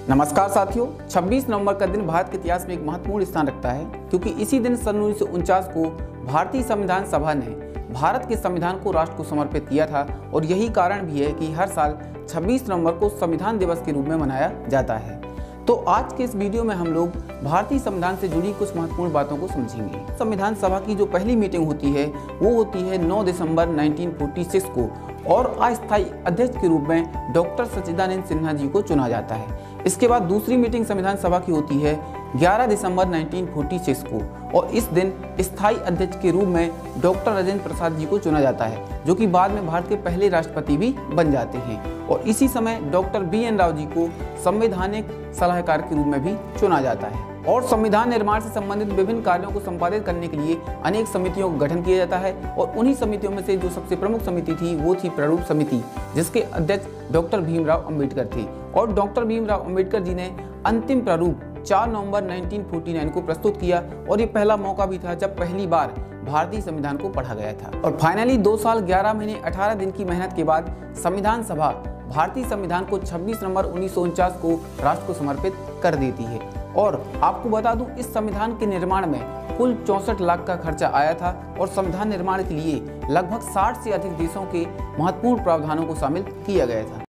नमस्कार साथियों, 26 नवंबर का दिन भारत के इतिहास में एक महत्वपूर्ण स्थान रखता है क्योंकि इसी दिन सन 1949 को भारतीय संविधान सभा ने भारत के संविधान को राष्ट्र को समर्पित किया था और यही कारण भी है कि हर साल 26 नवंबर को संविधान दिवस के रूप में मनाया जाता है। तो आज के इस वीडियो में हम लोग भारतीय संविधान से जुड़ी कुछ महत्वपूर्ण बातों को समझेंगे। संविधान सभा की जो पहली मीटिंग होती है वो होती है 9 दिसंबर 1946 को और अस्थायी अध्यक्ष के रूप में डॉक्टर सच्चिदानंद सिन्हा जी को चुना जाता है। इसके बाद दूसरी मीटिंग संविधान सभा की होती है 11 दिसंबर 1946 को और इस दिन स्थायी अध्यक्ष के रूप में डॉक्टर राजेंद्र प्रसाद जी को चुना जाता है, जो कि बाद में भारत के पहले राष्ट्रपति भी बन जाते हैं। और इसी समय डॉक्टर BN राव जी को संवैधानिक सलाहकार के रूप में भी चुना जाता है। और संविधान निर्माण से संबंधित विभिन्न कार्यों को संपादित करने के लिए अनेक समितियों का गठन किया जाता है और उन्हीं समितियों में से जो सबसे प्रमुख समिति थी वो थी प्रारूप समिति, जिसके अध्यक्ष डॉक्टर भीमराव अंबेडकर थे। और डॉक्टर भीमराव अंबेडकर जी ने अंतिम प्रारूप 4 नवंबर 1949 को प्रस्तुत किया और ये पहला मौका भी था जब पहली बार भारतीय संविधान को पढ़ा गया था। और फाइनली 2 साल 11 महीने 18 दिन की मेहनत के बाद संविधान सभा भारतीय संविधान को 26 नवंबर 1949 को राष्ट्र को समर्पित कर देती है। और आपको बता दूं, इस संविधान के निर्माण में कुल 64 लाख का खर्चा आया था और संविधान निर्माण के लिए लगभग 60 से अधिक देशों के महत्वपूर्ण प्रावधानों को शामिल किया गया था।